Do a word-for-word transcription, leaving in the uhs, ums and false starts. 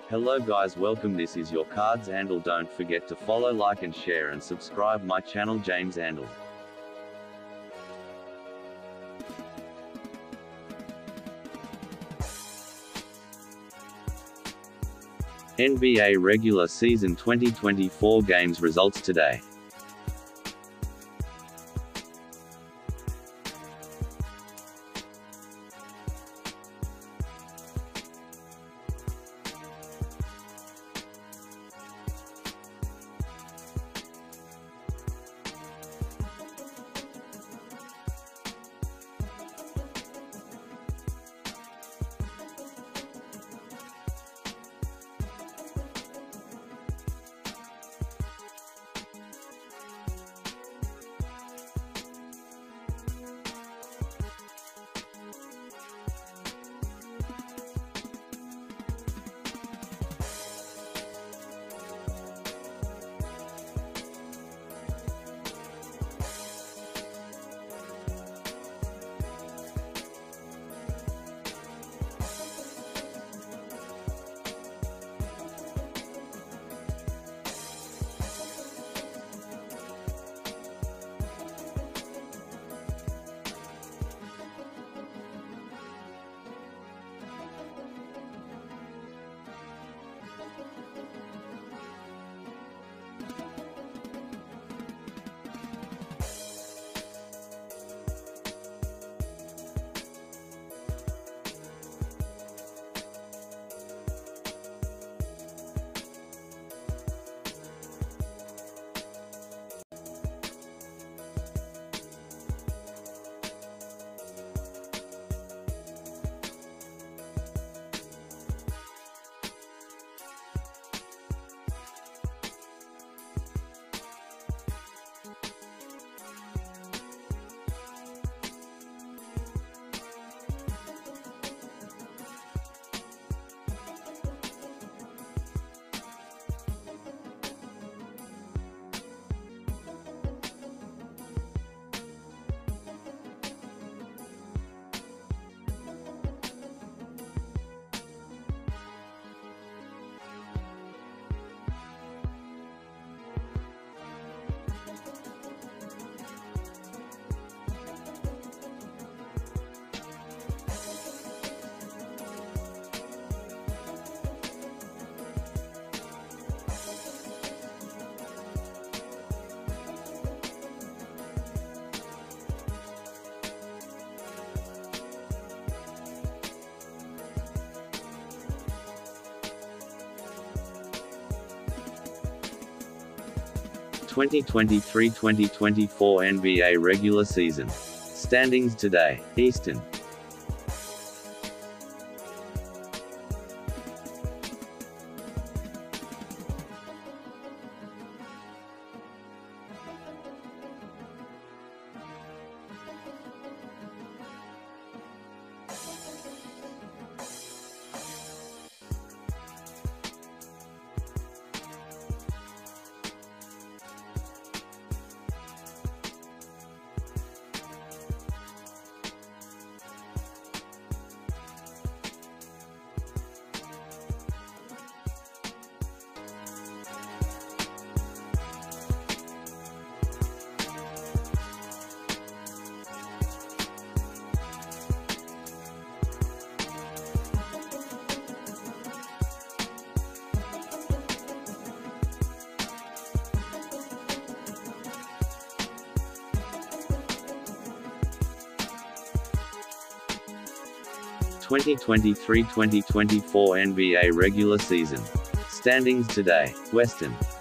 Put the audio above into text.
Hello guys, welcome. This is your Cards Handle. Don't forget to follow, like and share and subscribe my channel James Handle. N B A regular season twenty twenty-four games results today. twenty twenty-three twenty twenty-four N B A regular season standings today. Eastern. twenty twenty-three twenty twenty-four N B A regular season standings today. Western.